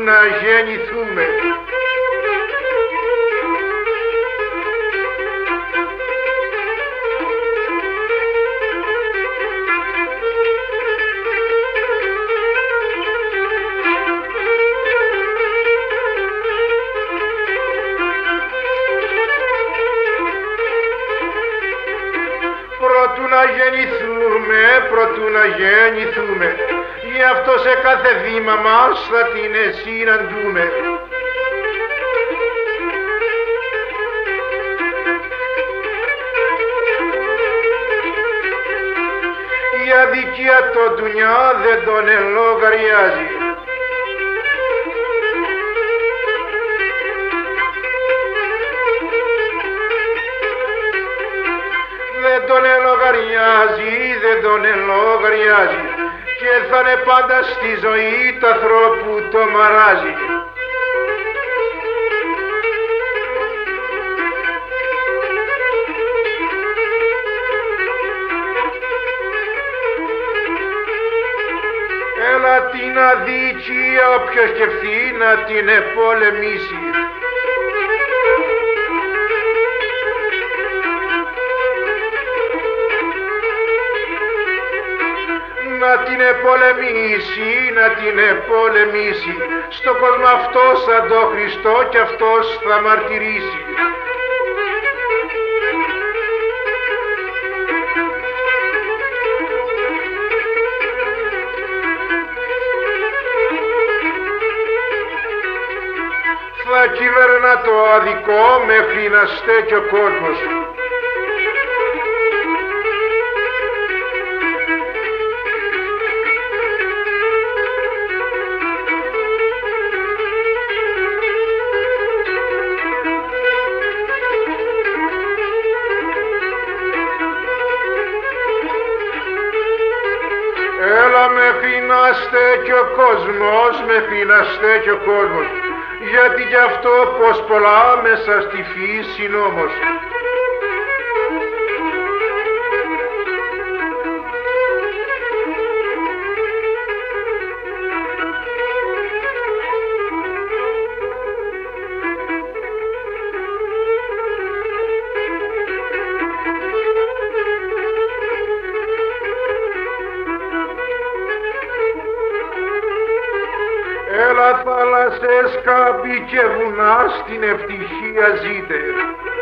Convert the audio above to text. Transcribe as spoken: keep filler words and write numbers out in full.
να γεννηθούμε. Προτού να γεννηθούμε, προτού να γεννηθούμε, γι' αυτό σε κάθε βήμα μας θα την συναντούμε. Η αδικία το ντουνιά δεν τον ελογαριάζει. Δεν τον ελογαριάζει, δεν τον ελογαριάζει και θα είναι πάντα στη ζωή του ανθρώπου το μαράζει. Έλα την αδικία όποιος σκεφτεί να την πολεμήσει. Να την πολεμήσει, να την πολεμήσει, στον κόσμο αυτός σαν τον Χριστό κι αυτός θα μαρτυρήσει. Θα κυβερνά το αδικό μέχρι να στέκει ο κόσμος. Έλα μέχρι να στέκει ο κόσμος, μέχρι να στέκει ο κόσμος, γιατί κι αυτό πως πολλά μέσα στη φύση είναι όμως. Έλα θάλασσες, κάμπη και βουνά, στην ευτυχία ζείτε.